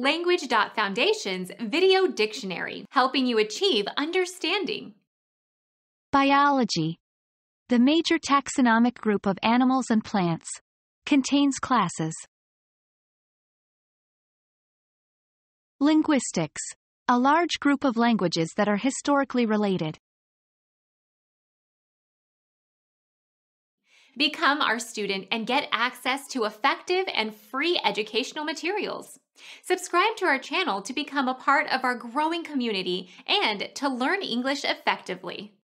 Language.Foundation's Video Dictionary, helping you achieve understanding. Biology. The major taxonomic group of animals and plants. Contains classes. Linguistics. A large group of languages that are historically related. Become our student and get access to effective and free educational materials. Subscribe to our channel to become a part of our growing community and to learn English effectively.